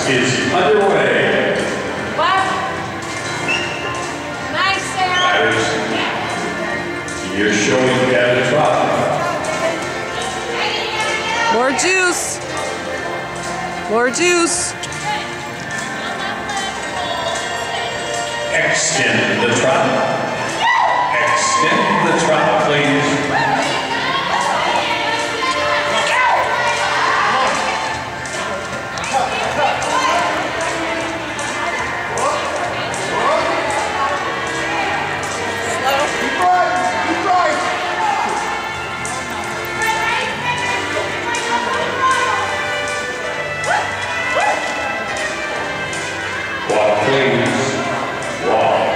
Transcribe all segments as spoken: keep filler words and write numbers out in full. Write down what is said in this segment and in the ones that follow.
is underway. What? Nice, Sarah. You're showing at a trot. More juice. More juice. Extend the trot. Extend the trot, please. Walk, please. Walk.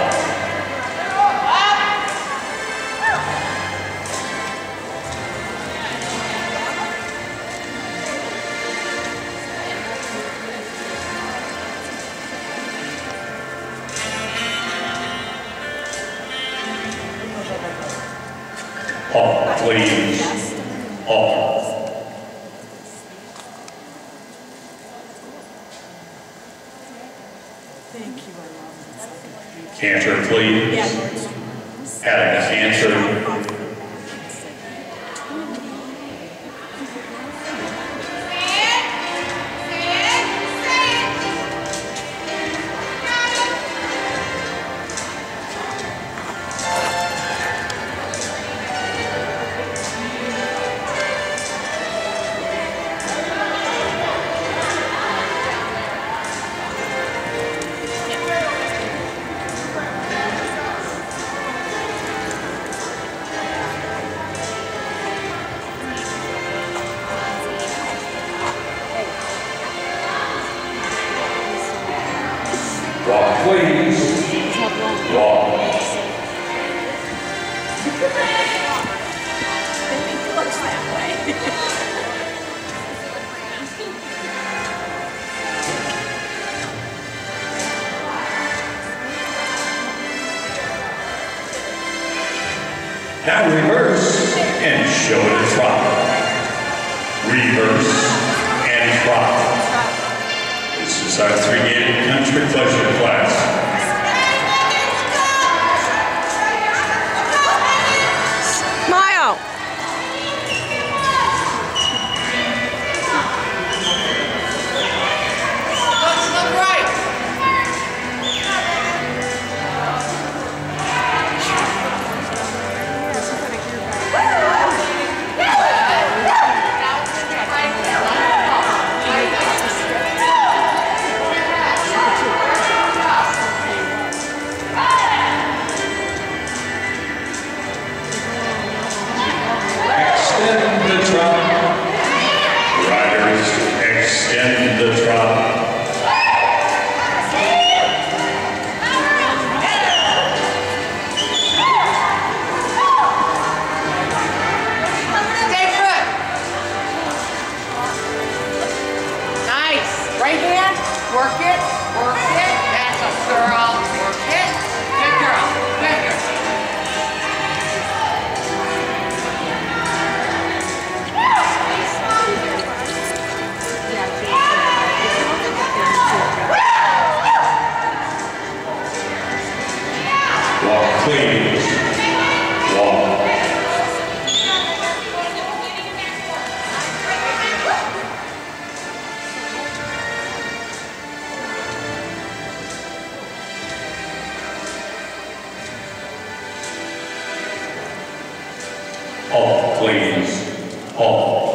Walk, please. Walk. Thank you, I love it. Canter, please. Adding a canter. Walk, please. Walk. Now reverse and show the trot. Reverse and trot. This is our three-gaited country pleasure class. Smile. Let's look right. Extend the trot. Riders, extend the trot. Stay put. Nice. Right hand. Work it. Work it. That's a girl. Work it. Good girl. Good girl. Walk, please. Walk. Halt, please. Halt.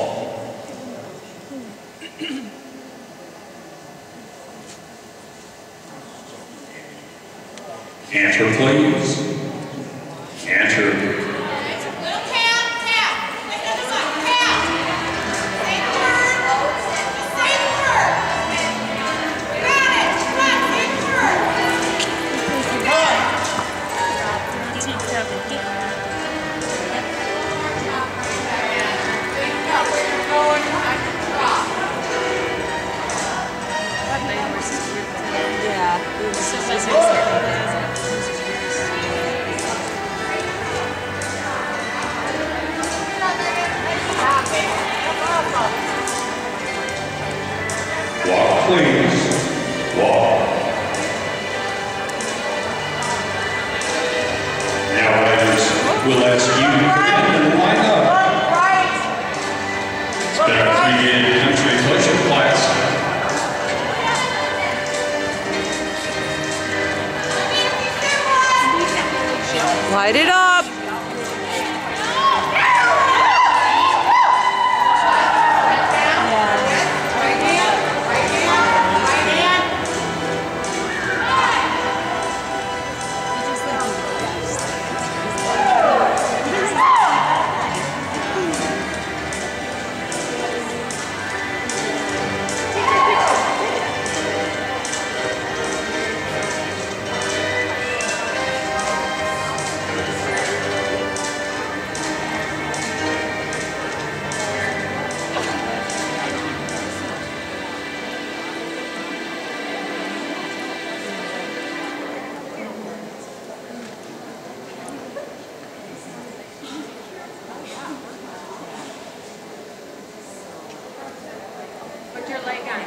Canter, please. Canter. Little tap, tap. Make another one. Tap. Say the word. Say the word. Got it. Come on, say the word. Think about where you're going. I can drop. Yeah. It was just Walk, please. Light it up. Put your leg on.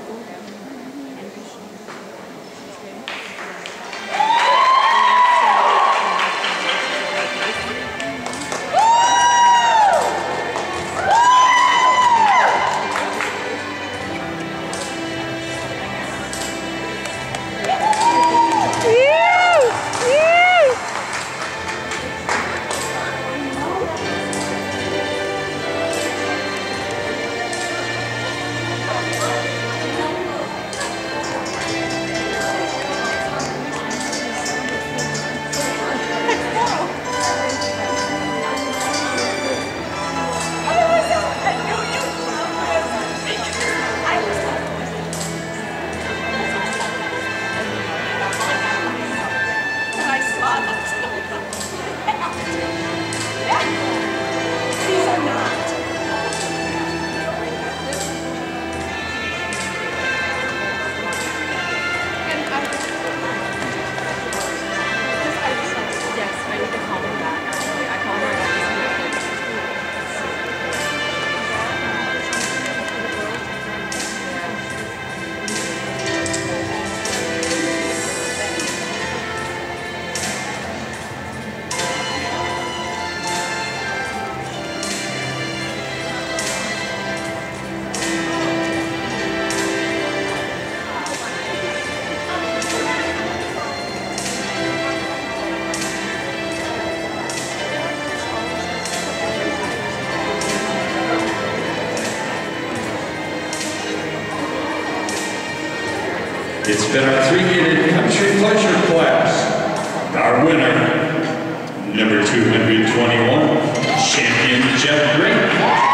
It's been our three-gaited country pleasure class. Our winner, number two hundred twenty-one, champion Jeff Green.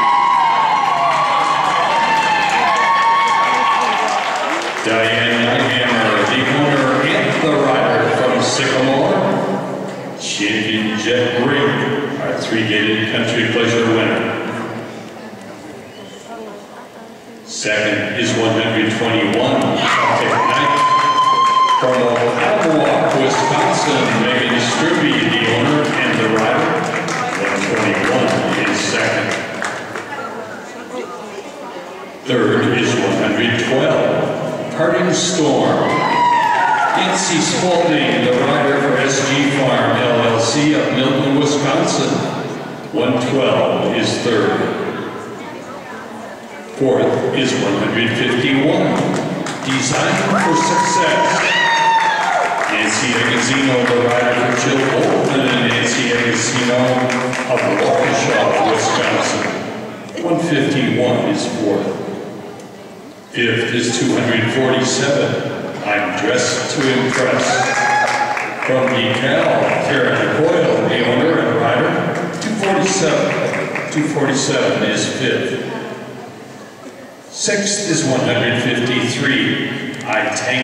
Diane Nyhammer, the owner and the rider from Sycamore. Champion Jeff Green, our three-gaited country pleasure winner. Second is one hundred twenty-one, Celtic Knight. From Ottawa, Wisconsin, Megan Strube, the owner and the rider. one twenty-one is second. Third is one hundred twelve, Parting Storm. Nancy Spalding, the rider for S G Farm, L L C of Milton, Wisconsin. one twelve is third. Fourth is one hundred fifty-one, Design for Success. Nancy Agazino, the rider for Jill Bolton, and Nancy Agazino of Waukesha, Wisconsin. one fifty-one is fourth. Fifth is two hundred forty-seven, I'm Dressed to Impress. From DeKalb, Karen Coyle, the owner and rider. two forty-seven. two forty-seven is fifth. Sixth is one hundred fifty-three, I Tank.